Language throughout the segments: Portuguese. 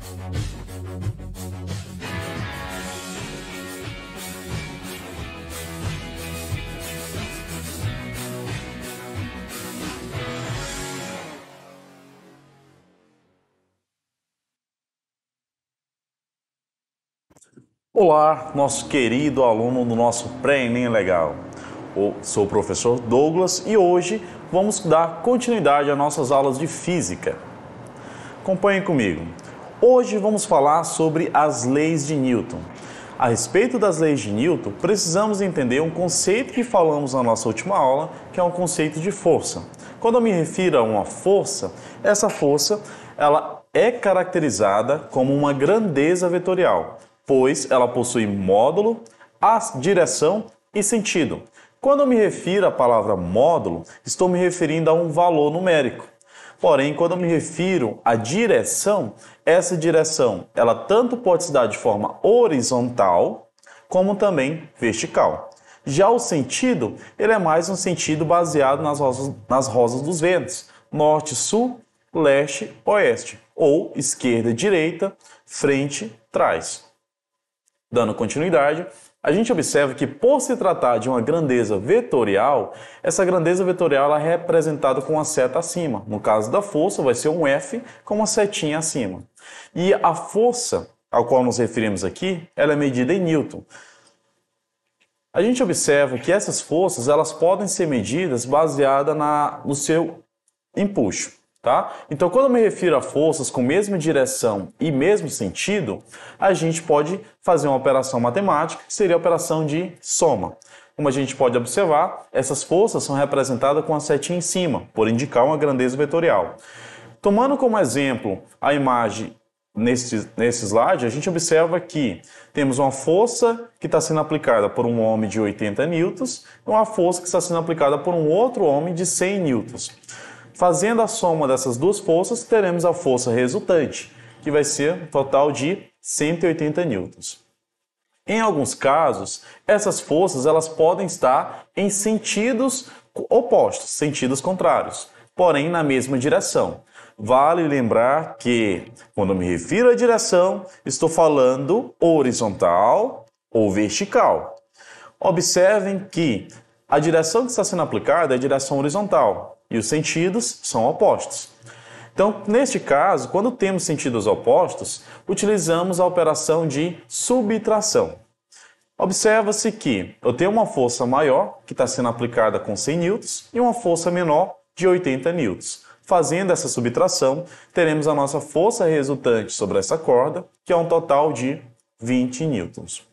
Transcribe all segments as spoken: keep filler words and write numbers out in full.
Olá, nosso querido aluno do nosso Pré-ENEM Legal. Eu sou o professor Douglas e hoje vamos dar continuidade às nossas aulas de Física. Acompanhe comigo. Hoje vamos falar sobre as leis de Newton. A respeito das leis de Newton, precisamos entender um conceito que falamos na nossa última aula, que é um conceito de força. Quando eu me refiro a uma força, essa força ela é caracterizada como uma grandeza vetorial, pois ela possui módulo, a direção e sentido. Quando eu me refiro à palavra módulo, estou me referindo a um valor numérico. Porém, quando eu me refiro à direção, essa direção ela tanto pode se dar de forma horizontal, como também vertical. Já o sentido, ele é mais um sentido baseado nas rosas, nas rosas dos ventos, norte, sul, leste, oeste, ou esquerda, direita, frente, trás. Dando continuidade, a gente observa que, por se tratar de uma grandeza vetorial, essa grandeza vetorial ela é representada com uma seta acima. No caso da força, vai ser um F com uma setinha acima. E a força ao qual nos referimos aqui, ela é medida em Newton. A gente observa que essas forças elas podem ser medidas baseadas na, no seu empuxo. Tá? Então, quando eu me refiro a forças com mesma direção e mesmo sentido, a gente pode fazer uma operação matemática, que seria a operação de soma. Como a gente pode observar, essas forças são representadas com a setinha em cima, por indicar uma grandeza vetorial. Tomando como exemplo a imagem nesse, nesse slide, a gente observa que temos uma força que está sendo aplicada por um homem de oitenta newtons e uma força que está sendo aplicada por um outro homem de cem newtons. Fazendo a soma dessas duas forças, teremos a força resultante, que vai ser um total de cento e oitenta newtons. Em alguns casos, essas forças elas podem estar em sentidos opostos, sentidos contrários, porém na mesma direção. Vale lembrar que, quando eu me refiro à direção, estou falando horizontal ou vertical. Observem que a direção que está sendo aplicada é a direção horizontal, e os sentidos são opostos. Então, neste caso, quando temos sentidos opostos, utilizamos a operação de subtração. Observa-se que eu tenho uma força maior, que está sendo aplicada com cem newtons, e uma força menor, de oitenta newtons. Fazendo essa subtração, teremos a nossa força resultante sobre essa corda, que é um total de vinte newtons.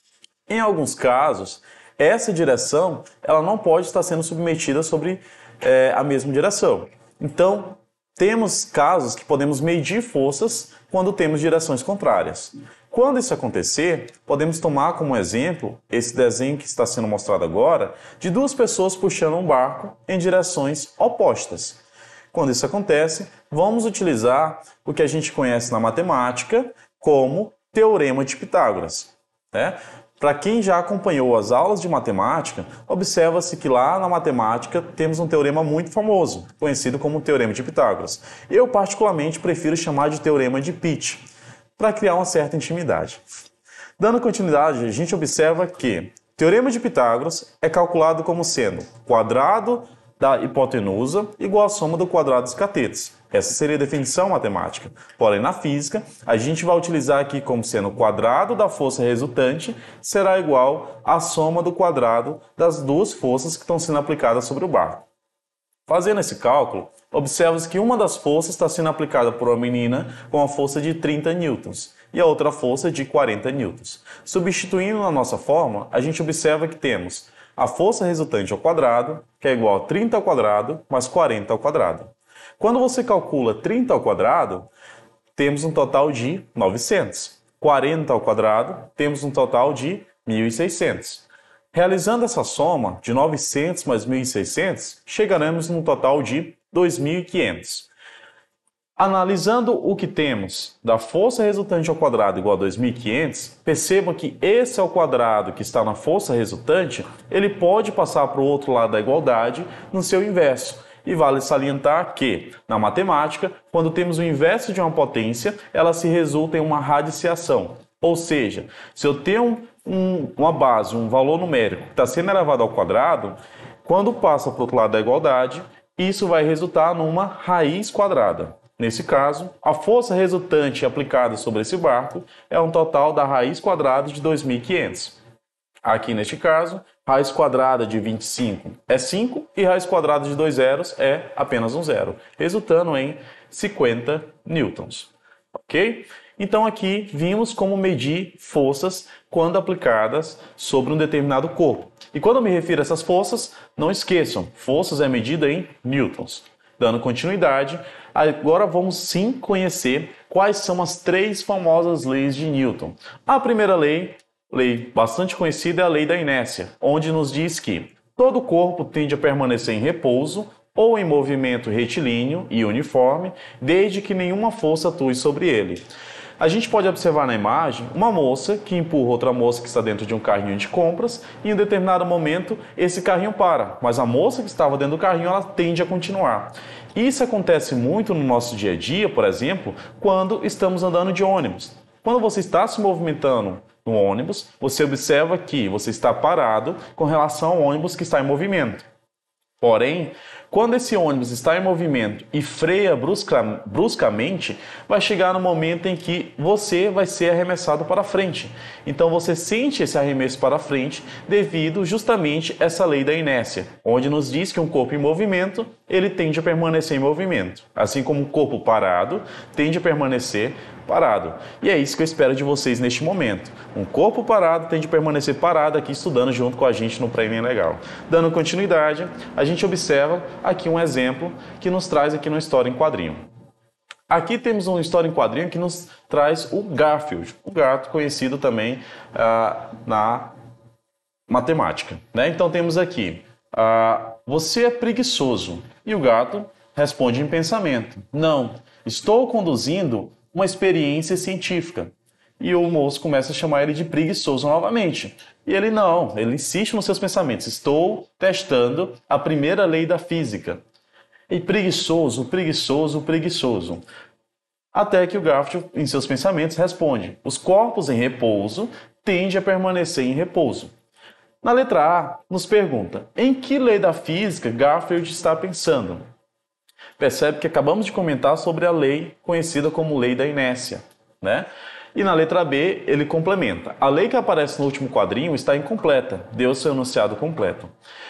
Em alguns casos, essa direção ela não pode estar sendo submetida sobre É, a mesma direção. Então, temos casos que podemos medir forças quando temos direções contrárias. Quando isso acontecer, podemos tomar como exemplo esse desenho que está sendo mostrado agora, de duas pessoas puxando um barco em direções opostas. Quando isso acontece, vamos utilizar o que a gente conhece na matemática como Teorema de Pitágoras, né? Para quem já acompanhou as aulas de matemática, observa-se que lá na matemática temos um teorema muito famoso, conhecido como Teorema de Pitágoras. Eu particularmente prefiro chamar de Teorema de Pitt, para criar uma certa intimidade. Dando continuidade, a gente observa que o Teorema de Pitágoras é calculado como sendo quadrado da hipotenusa igual à soma do quadrado dos catetos. Essa seria a definição matemática. Porém, na física, a gente vai utilizar aqui como sendo o quadrado da força resultante será igual à soma do quadrado das duas forças que estão sendo aplicadas sobre o barco. Fazendo esse cálculo, observa-se que uma das forças está sendo aplicada por uma menina com a força de trinta newtons e a outra força de quarenta newtons. Substituindo na nossa fórmula, a gente observa que temos a força resultante ao quadrado, que é igual a trinta ao quadrado, mais quarenta ao quadrado. Quando você calcula trinta ao quadrado, temos um total de novecentos. quarenta ao quadrado, temos um total de mil e seiscentos. Realizando essa soma de novecentos mais mil e seiscentos, chegaremos num total de dois mil e quinhentos. Analisando o que temos da força resultante ao quadrado igual a dois mil e quinhentos, percebam que esse ao quadrado que está na força resultante, ele pode passar para o outro lado da igualdade no seu inverso. E vale salientar que, na matemática, quando temos o inverso de uma potência, ela se resulta em uma radiciação. Ou seja, se eu tenho um, uma base, um valor numérico que está sendo elevado ao quadrado, quando passa para o outro lado da igualdade, isso vai resultar numa raiz quadrada. Nesse caso, a força resultante aplicada sobre esse barco é um total da raiz quadrada de dois mil e quinhentos. Aqui neste caso, raiz quadrada de vinte e cinco é cinco e raiz quadrada de dois zeros é apenas um zero, resultando em cinquenta newtons. Ok? Então aqui vimos como medir forças quando aplicadas sobre um determinado corpo. E quando eu me refiro a essas forças, não esqueçam, forças é medida em newtons. Dando continuidade, agora vamos sim conhecer quais são as três famosas leis de Newton. A primeira lei, lei bastante conhecida, é a lei da inércia, onde nos diz que todo corpo tende a permanecer em repouso ou em movimento retilíneo e uniforme, desde que nenhuma força atue sobre ele. A gente pode observar na imagem uma moça que empurra outra moça que está dentro de um carrinho de compras e em um determinado momento esse carrinho para, mas a moça que estava dentro do carrinho ela tende a continuar. Isso acontece muito no nosso dia a dia, por exemplo, quando estamos andando de ônibus. Quando você está se movimentando no ônibus, você observa que você está parado com relação ao ônibus que está em movimento. Porém, quando esse ônibus está em movimento e freia brusca, bruscamente, vai chegar no momento em que você vai ser arremessado para frente. Então você sente esse arremesso para frente devido justamente a essa lei da inércia, onde nos diz que um corpo em movimento, ele tende a permanecer em movimento, assim como um corpo parado tende a permanecer parado. E é isso que eu espero de vocês neste momento. Um corpo parado tende a permanecer parado aqui estudando junto com a gente no Prêmio Legal. Dando continuidade, a gente observa aqui um exemplo que nos traz aqui uma história em quadrinho. Aqui temos uma história em quadrinho que nos traz o Garfield, o gato conhecido também ah, na matemática, né? Então temos aqui, ah, você é preguiçoso, e o gato responde em pensamento, não, estou conduzindo uma experiência científica. E o moço começa a chamar ele de preguiçoso novamente. E ele não, ele insiste nos seus pensamentos. Estou testando a primeira lei da física. E preguiçoso, preguiçoso, preguiçoso. Até que o Garfield, em seus pensamentos, responde: os corpos em repouso tendem a permanecer em repouso. Na letra A, nos pergunta, em que lei da física Garfield está pensando? Percebe que acabamos de comentar sobre a lei conhecida como lei da inércia, né? E na letra B, ele complementa. A lei que aparece no último quadrinho está incompleta, deu seu enunciado completo.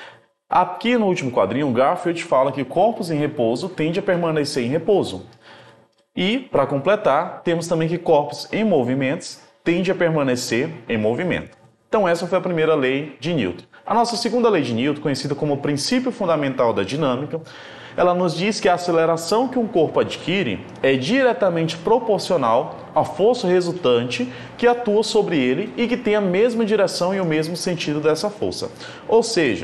Aqui no último quadrinho, Garfield fala que corpos em repouso tendem a permanecer em repouso. E, para completar, temos também que corpos em movimentos tendem a permanecer em movimento. Então essa foi a primeira lei de Newton. A nossa segunda lei de Newton, conhecida como princípio fundamental da dinâmica, ela nos diz que a aceleração que um corpo adquire é diretamente proporcional à força resultante que atua sobre ele e que tem a mesma direção e o mesmo sentido dessa força. Ou seja,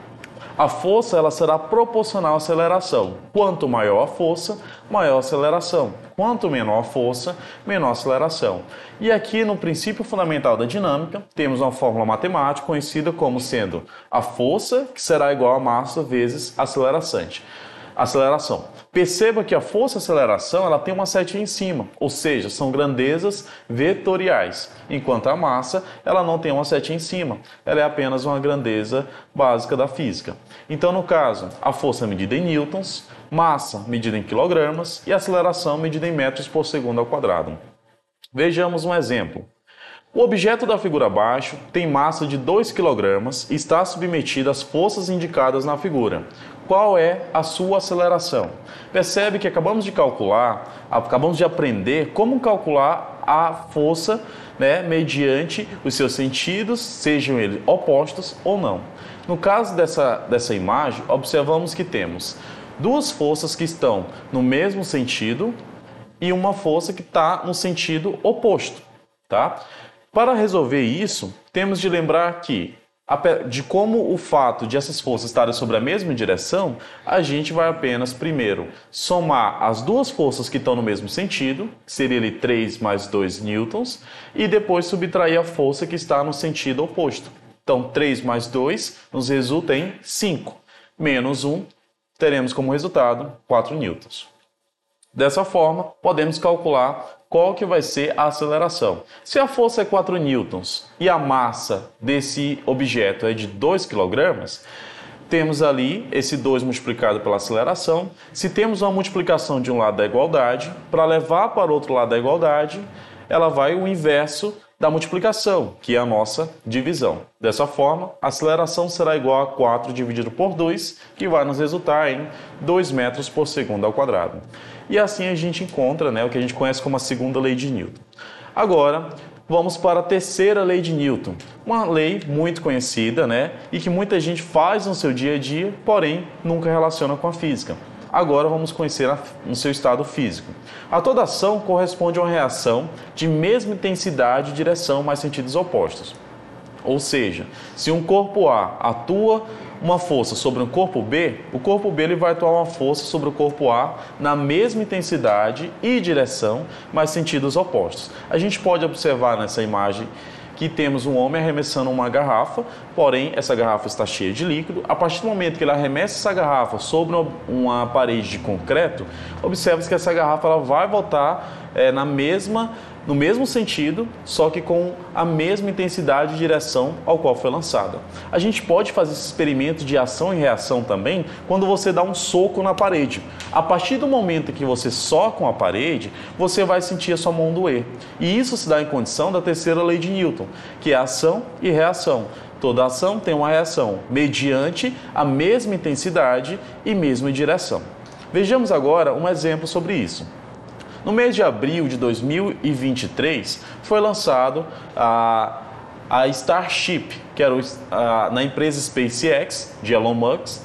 a força ela será proporcional à aceleração. Quanto maior a força, maior a aceleração. Quanto menor a força, menor a aceleração. E aqui no princípio fundamental da dinâmica, temos uma fórmula matemática conhecida como sendo a força, que será igual a massa vezes a aceleração. Aceleração. Perceba que a força e a aceleração ela tem uma setinha em cima, ou seja, são grandezas vetoriais, enquanto a massa ela não tem uma setinha em cima, ela é apenas uma grandeza básica da física. Então, no caso, a força é medida em newtons, massa medida em quilogramas e a aceleração medida em metros por segundo ao quadrado. Vejamos um exemplo. O objeto da figura abaixo tem massa de dois quilogramas e está submetido às forças indicadas na figura. Qual é a sua aceleração? Percebe que acabamos de calcular, acabamos de aprender como calcular a força, né, mediante os seus sentidos, sejam eles opostos ou não. No caso dessa, dessa imagem, observamos que temos duas forças que estão no mesmo sentido e uma força que está no sentido oposto, tá? Para resolver isso, temos de lembrar que, de como o fato de essas forças estarem sobre a mesma direção, a gente vai apenas, primeiro, somar as duas forças que estão no mesmo sentido, que seria ali três mais dois newtons, e depois subtrair a força que está no sentido oposto. Então, três mais dois nos resulta em cinco, menos um, teremos como resultado quatro newtons. Dessa forma, podemos calcular qual que vai ser a aceleração. Se a força é quatro newtons e a massa desse objeto é de dois quilogramas, temos ali esse dois multiplicado pela aceleração. Se temos uma multiplicação de um lado da igualdade, para levar para o outro lado da igualdade, ela vai o inverso da multiplicação, que é a nossa divisão. Dessa forma, a aceleração será igual a quatro dividido por dois, que vai nos resultar em dois metros por segundo ao quadrado. E assim a gente encontra, né, o que a gente conhece como a segunda lei de Newton. Agora, vamos para a terceira lei de Newton, uma lei muito conhecida, né, e que muita gente faz no seu dia a dia, porém nunca relaciona com a física. Agora vamos conhecer a, no seu estado físico. A toda ação corresponde a uma reação de mesma intensidade e direção, mas sentidos opostos. Ou seja, se um corpo A atua uma força sobre um corpo B, o corpo B ele vai atuar uma força sobre o corpo A na mesma intensidade e direção, mas sentidos opostos. A gente pode observar nessa imagem que temos um homem arremessando uma garrafa, porém essa garrafa está cheia de líquido. A partir do momento que ele arremessa essa garrafa sobre uma parede de concreto, observa-se que essa garrafa ela vai voltar é, na mesma, no mesmo sentido, só que com a mesma intensidade e direção ao qual foi lançada. A gente pode fazer esse experimento de ação e reação também quando você dá um soco na parede. A partir do momento que você soca a parede, você vai sentir a sua mão doer. E isso se dá em condição da terceira lei de Newton, que é ação e reação. Toda ação tem uma reação mediante a mesma intensidade e mesma direção. Vejamos agora um exemplo sobre isso. No mês de abril de dois mil e vinte e três, foi lançado a, a Starship, que era o, a, na empresa SpaceX, de Elon Musk.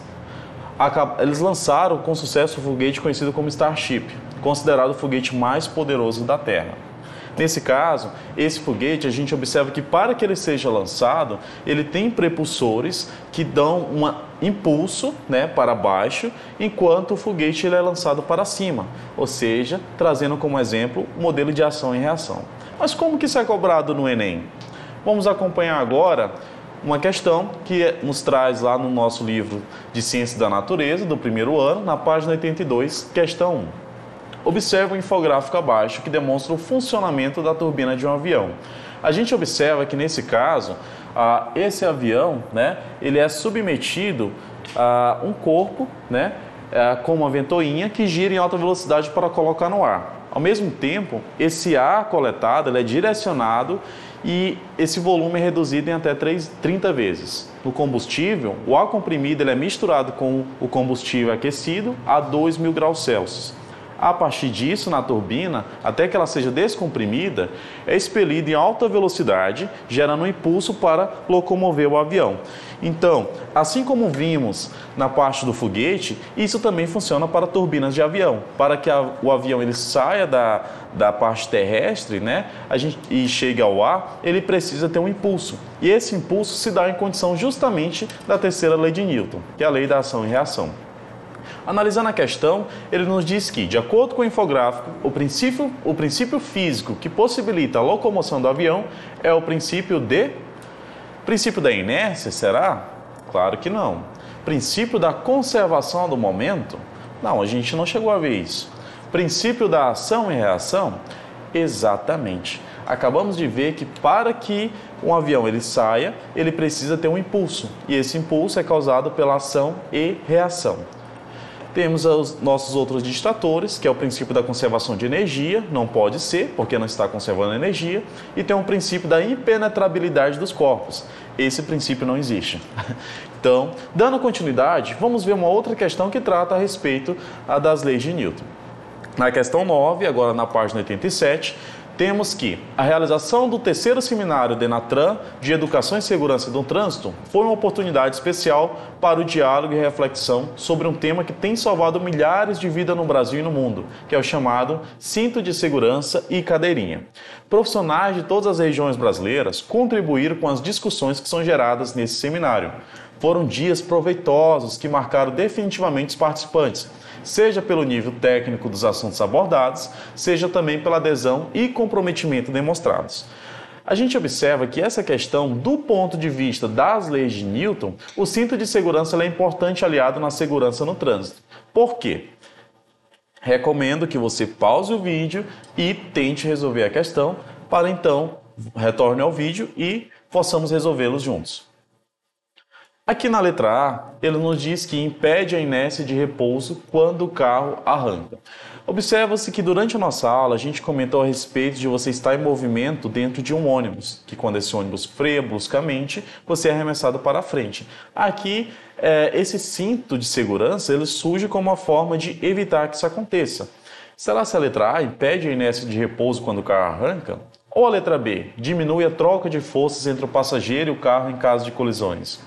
A, eles lançaram com sucesso o foguete conhecido como Starship, considerado o foguete mais poderoso da Terra. Nesse caso, esse foguete, a gente observa que para que ele seja lançado, ele tem propulsores que dão um impulso, né, para baixo, enquanto o foguete ele é lançado para cima, ou seja, trazendo como exemplo o modelo de ação e reação. Mas como que isso é cobrado no Enem? Vamos acompanhar agora uma questão que nos traz lá no nosso livro de Ciências da Natureza, do primeiro ano, na página oitenta e dois, questão um. Observe o infográfico abaixo que demonstra o funcionamento da turbina de um avião. A gente observa que nesse caso, ah, esse avião, né, ele é submetido a um corpo, né, ah, com uma ventoinha que gira em alta velocidade para colocar no ar. Ao mesmo tempo, esse ar coletado ele é direcionado e esse volume é reduzido em até trinta vezes. No combustível, o ar comprimido ele é misturado com o combustível aquecido a dois mil graus Celsius. A partir disso, na turbina, até que ela seja descomprimida, é expelida em alta velocidade, gerando um impulso para locomover o avião. Então, assim como vimos na parte do foguete, isso também funciona para turbinas de avião. Para que a, o avião ele saia da, da parte terrestre, né, a gente, e chegue ao ar, ele precisa ter um impulso. E esse impulso se dá em condição justamente da terceira lei de Newton, que é a lei da ação e reação. Analisando a questão, ele nos diz que, de acordo com o infográfico, o princípio, o princípio físico que possibilita a locomoção do avião é o princípio de... Princípio da inércia, será? Claro que não. Princípio da conservação do momento? Não, a gente não chegou a ver isso. Princípio da ação e reação? Exatamente. Acabamos de ver que para que um avião ele saia, ele precisa ter um impulso. E esse impulso é causado pela ação e reação. Temos os nossos outros distratores, que é o princípio da conservação de energia, não pode ser, porque não está conservando energia, e tem o princípio da impenetrabilidade dos corpos. Esse princípio não existe. Então, dando continuidade, vamos ver uma outra questão que trata a respeito das leis de Newton. Na questão nove, agora na página oitenta e sete, temos que a realização do terceiro seminário DENATRAN de Educação e Segurança do Trânsito foi uma oportunidade especial para o diálogo e reflexão sobre um tema que tem salvado milhares de vidas no Brasil e no mundo, que é o chamado cinto de segurança e cadeirinha. Profissionais de todas as regiões brasileiras contribuíram com as discussões que são geradas nesse seminário. Foram dias proveitosos que marcaram definitivamente os participantes, seja pelo nível técnico dos assuntos abordados, seja também pela adesão e comprometimento demonstrados. A gente observa que essa questão, do ponto de vista das leis de Newton, o cinto de segurança é importante aliado na segurança no trânsito. Por quê? Recomendo que você pause o vídeo e tente resolver a questão, para então retorne ao vídeo e possamos resolvê-los juntos. Aqui na letra A, ele nos diz que impede a inércia de repouso quando o carro arranca. Observa-se que durante a nossa aula a gente comentou a respeito de você estar em movimento dentro de um ônibus, que quando esse ônibus freia bruscamente, você é arremessado para a frente. Aqui, é, esse cinto de segurança ele surge como uma forma de evitar que isso aconteça. Será que a letra A impede a inércia de repouso quando o carro arranca? Ou a letra B diminui a troca de forças entre o passageiro e o carro em caso de colisões?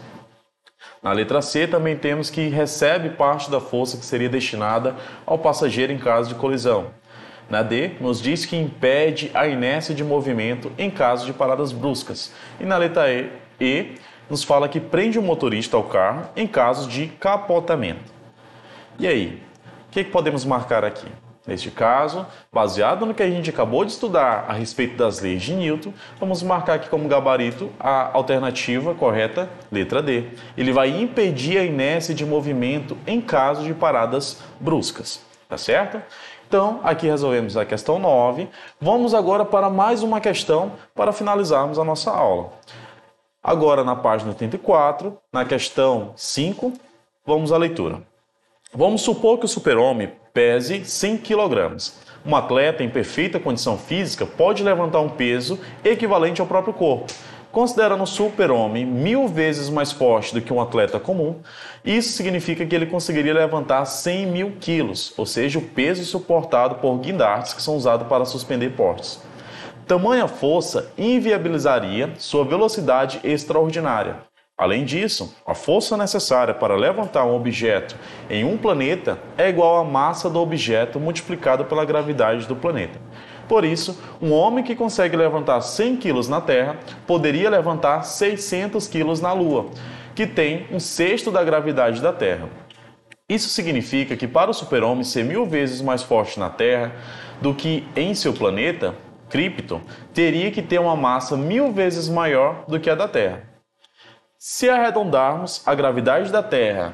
Na letra C, também temos que recebe parte da força que seria destinada ao passageiro em caso de colisão. Na D, nos diz que impede a inércia de movimento em caso de paradas bruscas. E na letra E, e nos fala que prende o motorista ao carro em caso de capotamento. E aí, o que podemos marcar aqui? Neste caso, baseado no que a gente acabou de estudar a respeito das leis de Newton, vamos marcar aqui como gabarito a alternativa correta, letra D. Ele vai impedir a inércia de movimento em caso de paradas bruscas, tá certo? Então, aqui resolvemos a questão nove. Vamos agora para mais uma questão para finalizarmos a nossa aula. Agora, na página oitenta e quatro, na questão cinco, vamos à leitura. Vamos supor que o super-homem pese cem quilogramas. Um atleta em perfeita condição física pode levantar um peso equivalente ao próprio corpo. Considerando o super-homem mil vezes mais forte do que um atleta comum, isso significa que ele conseguiria levantar cem mil quilos, ou seja, o peso suportado por guindastes que são usados para suspender portes. Tamanha força inviabilizaria sua velocidade extraordinária. Além disso, a força necessária para levantar um objeto em um planeta é igual à massa do objeto multiplicada pela gravidade do planeta. Por isso, um homem que consegue levantar cem quilos na Terra poderia levantar seiscentos quilos na Lua, que tem um sexto da gravidade da Terra. Isso significa que para o super-homem ser mil vezes mais forte na Terra do que em seu planeta, Krypton, teria que ter uma massa mil vezes maior do que a da Terra. Se arredondarmos a gravidade da Terra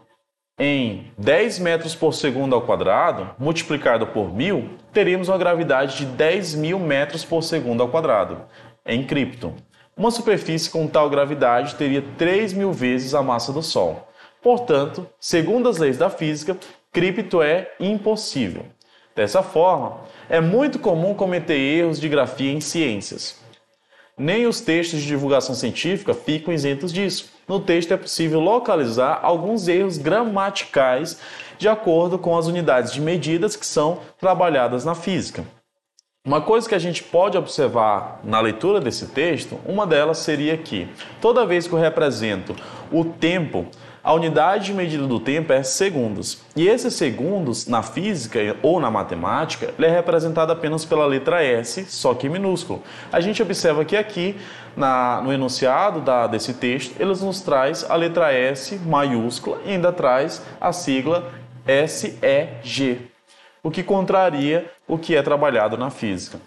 em dez metros por segundo ao quadrado, multiplicado por mil, teríamos uma gravidade de dez mil metros por segundo ao quadrado, em Krypton. Uma superfície com tal gravidade teria três mil vezes a massa do Sol. Portanto, segundo as leis da física, Krypton é impossível. Dessa forma, é muito comum cometer erros de grafia em ciências. Nem os textos de divulgação científica ficam isentos disso. No texto é possível localizar alguns erros gramaticais de acordo com as unidades de medidas que são trabalhadas na física. Uma coisa que a gente pode observar na leitura desse texto, uma delas seria que toda vez que eu represento o tempo, a unidade de medida do tempo é segundos. E esses segundos, na física ou na matemática, ele é representado apenas pela letra S, só que em minúsculo. A gente observa que aqui, na, no enunciado da, desse texto, eles nos traz a letra S maiúscula e ainda traz a sigla S E G, o que contraria o que é trabalhado na física.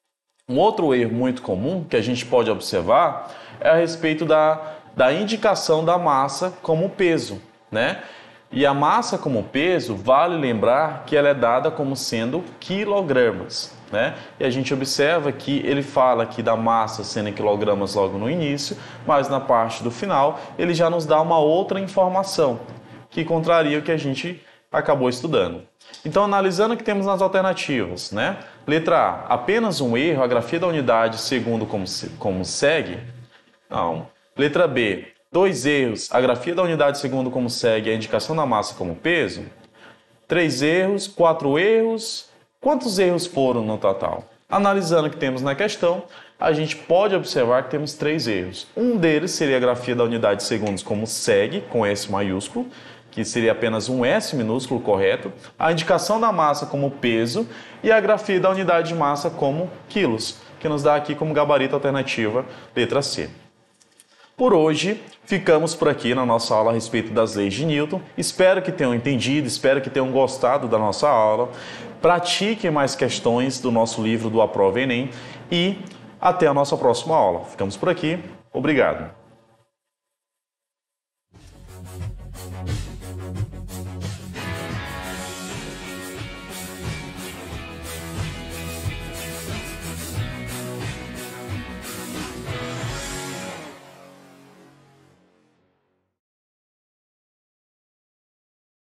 Um outro erro muito comum que a gente pode observar é a respeito da da indicação da massa como peso, né? E a massa como peso, vale lembrar que ela é dada como sendo quilogramas, né? E a gente observa que ele fala aqui da massa sendo em quilogramas logo no início, mas na parte do final ele já nos dá uma outra informação que contraria o que a gente acabou estudando. Então, analisando o que temos nas alternativas, né? Letra A, apenas um erro, a grafia da unidade segundo como, como segue? Não. Letra B, dois erros, a grafia da unidade segundo como segue a indicação da massa como peso. Três erros, quatro erros. Quantos erros foram no total? Analisando o que temos na questão, a gente pode observar que temos três erros. Um deles seria a grafia da unidade segundos como segue, com S maiúsculo, que seria apenas um S minúsculo correto, a indicação da massa como peso e a grafia da unidade de massa como quilos, que nos dá aqui como gabarito alternativa letra C. Por hoje, ficamos por aqui na nossa aula a respeito das leis de Newton. Espero que tenham entendido, espero que tenham gostado da nossa aula. Pratiquem mais questões do nosso livro do Aprova Enem e Até a nossa próxima aula. Ficamos por aqui. Obrigado.